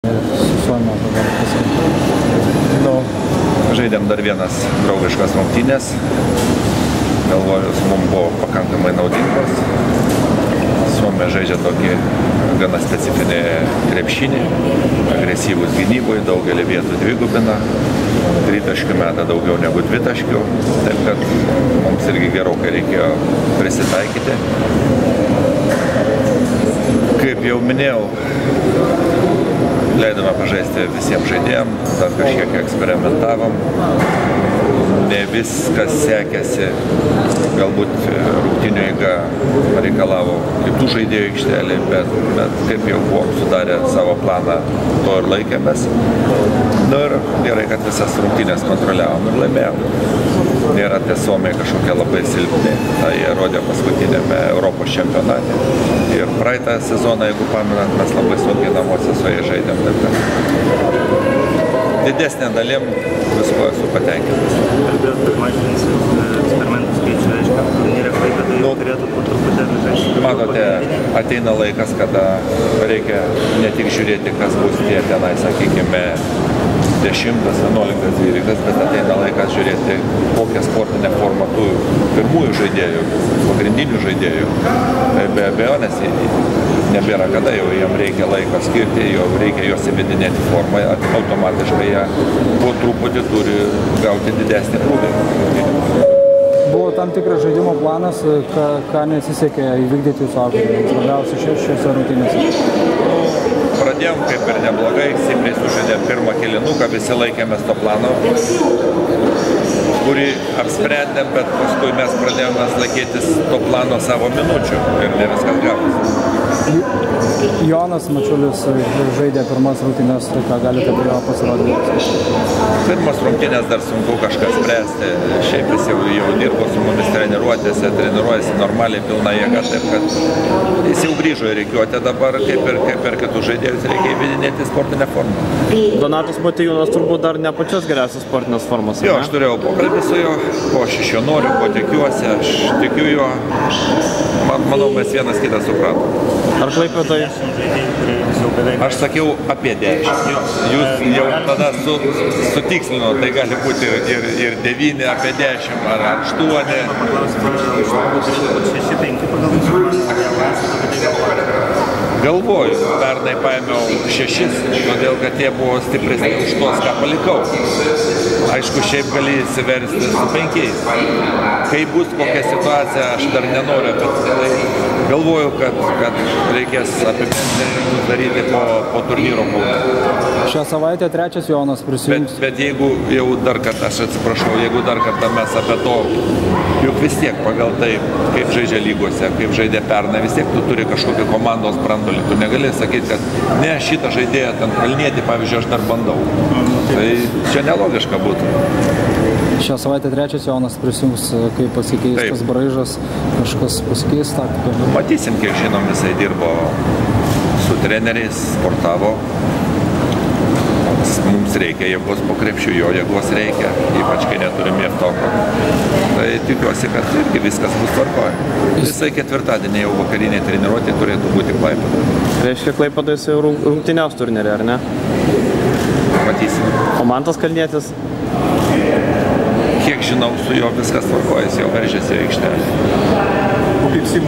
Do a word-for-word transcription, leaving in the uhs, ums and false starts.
Nu, žaidėm dar vienas draugiškas rungtynės. Galvoju, mums buvo pakankamai naudingos. Suomija žaidžia tokį gana specifinį krepšinį, agresyvus gynyboje, daugelį vietų dvigubina, tritaškių meta daugiau negu dvitaškių, taip kad mums irgi gerokai reikėjo prisitaikyti. Kaip jau minėjau, leidome pažaisti visiems žaidėjams, dar kažkiek eksperimentavom. Ne viskas sekėsi, galbūt rungtynių eiga reikalavo kitų žaidėjų aikštelį, bet, bet kaip jau buvom sudarę savo planą, to ir laikėmės. Nu ir gerai, kad visas rungtynės kontroliavom ir laimėjom. Nėra tie Suomiai kažkokie labai silpni, tai jie rodė paskutinėme Europos čempionate. Ir praeitą sezoną, jeigu pamenat, mes labai sunkiai namuose su jais žaidėm. Taip, didesnė dalim visko esu patenkintas. Kalbėjot, kad mažinsit eksperimentų skaičių, reiškia, turnyrė Klaipėdai nu, turėtų po truputėlį žaisti. Matote, ateina laikas, kada reikia ne tik žiūrėti, kas bus tie tenai, sakykime, dešimtas, vienuoliktas, dvyliktas, bet ateina laikas žiūrėti, kokią sportinę formą tų pirmųjų žaidėjų, pagrindinių žaidėjų. Be abejonės, nebėra kada, jau jam reikia laiko skirti, jau reikia juos įvedinėti formą, automatiškai jie po truputį turi gauti didesnį krūvį. Buvo tam tikras žaidimo planas, ką, ką nesisekė įvykdyti jūsų auklėmis, labiausiai šiose rungtynėse. Pradėjom kaip ir neblogai, stipriai sužaidėm pirmą kėlinuką, visi laikėmės to plano, kurį apsprendėm, bet paskui mes pradėjome laikytis to plano savo minučių ir ne viskas gavosi. Jonas Mačiulis žaidė pirmas rungtynės, ką galite apie jo pasirodyti? Pirmas rungtynės dar sunku kažką spręsti, šiaip jis jau, jau dirbo su mumis treniruotėse, treniruojasi normaliai, pilna jėga, taip kad jis jau grįžo į rikiuotę dabar, kaip ir, kaip ir kitus žaidėjus, reikia įvedinėti sportinę formą. Donatas Motiejūnas turbūt dar ne pačios geriausios sportinės formos. Jo, aš turėjau pokalbį su juo, ko aš iš jo noriu, ko tikiuosi, aš tikiu juo, man, manau, mes vienas kitą supratom. Ar Klaipėdai? Aš sakiau apie dešimt. Jūs jau tada su, sutikslino, tai gali būti ir, ir devyni apie dešimt, ar aštuoni. Galvoju, pernai paėmiau šešis, todėl kad jie buvo stipresni už tos, ką palikau. Aišku, šiaip gali įsiversti su penkiais. Kai bus kokia situacija, aš dar nenoriu, bet tai galvoju, kad, kad reikės apibendrinimus daryti po, po turnyro būdą. Šią savaitę trečias Jonas prisijungs. Bet, bet jeigu jau dar kartą, aš atsiprašau, jeigu dar kartą mes apie to, juk vis tiek pagal tai, kaip žaidžia lygose, kaip žaidė pernai, vis tiek tu turi kažkokį komandos brandolį. Tu negali sakyti, kad ne, šitą žaidėją ten kalnėti, pavyzdžiui, aš dar bandau. Tai čia nelogiška būtų. Šią savaitę trečias Jonas prisijungs, kaip pasikeis Taip. tas braižas, kažkas pasikeis taktiką. Matysim, kiek žinom, jisai dirbo su treneriais, sportavo. Mums reikia jėgos po krepšių, jo jėgos reikia, ypač kai neturim Jeftoko. Tai tikiuosi, kad irgi viskas bus tvarkoje. Visai ketvirtadienį jau vakariniai treniruotė turėtų būti Klaipėdoje. Reiškia, Klaipėdoje jis jau rungtyniaus turnyrė, ar ne? Matysim. O Mantas Kalnietis? Kiek žinau, su juo viskas tvarkoje, jis jau veržėsi į aikštelę.